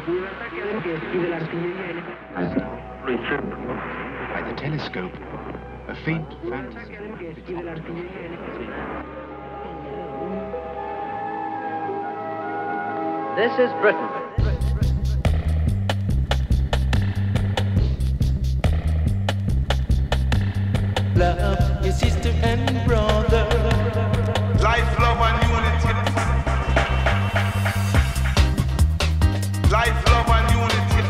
By the telescope, a faint fantasy. This is Britain. Love your sister and brother. Life, love, and unity. Life, love, and unity.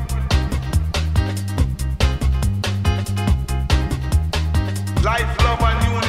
Life, love, and unity.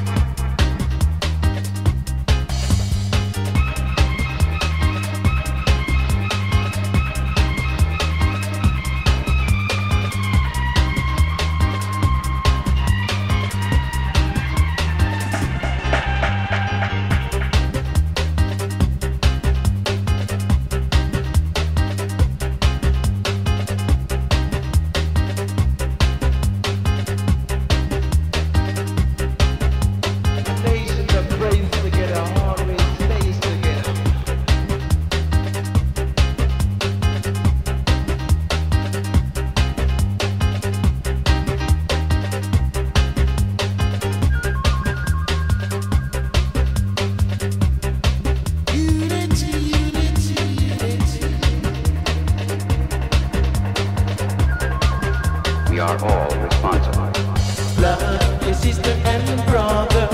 We are all responsible. Love your sister and brother.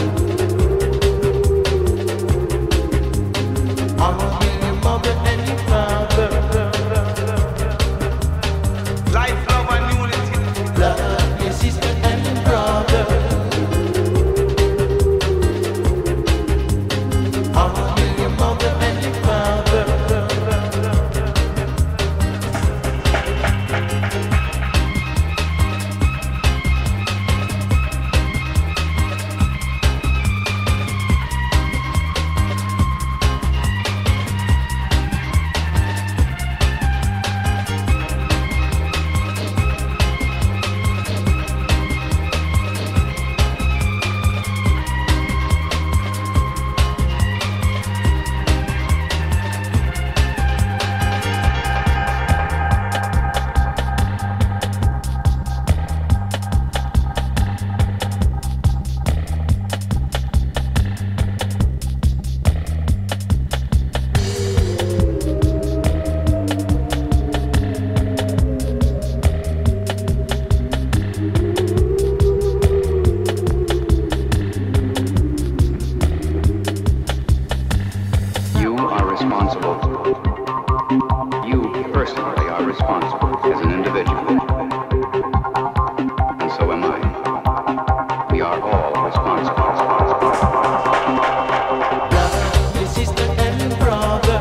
Honor your mother and your father. Life, love, and unity. Love your sister and brother. Honor your mother and your father. You personally are responsible as an individual. And so am I. We are all responsible. Love your sister and brother.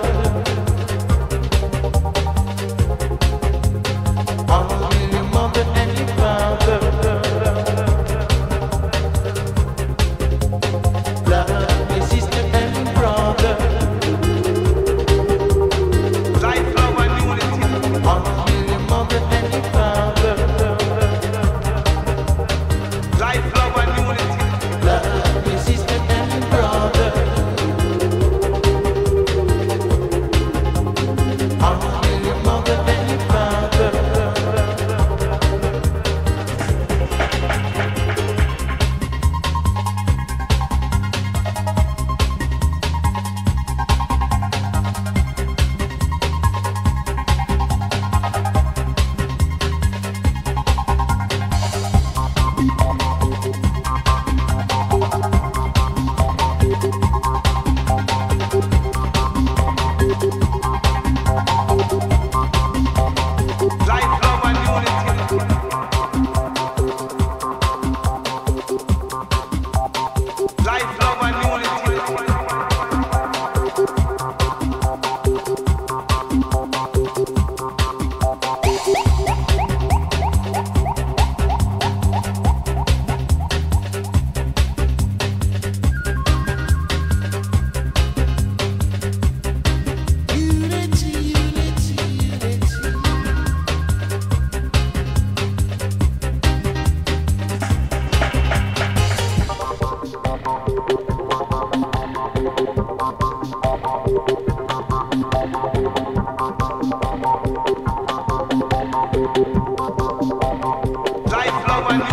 Honor your mother and your father. Love your sister and brother. Honor your mother and your father.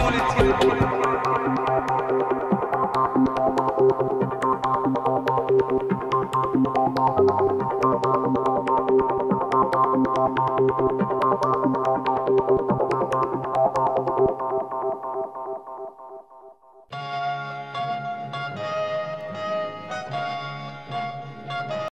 unity.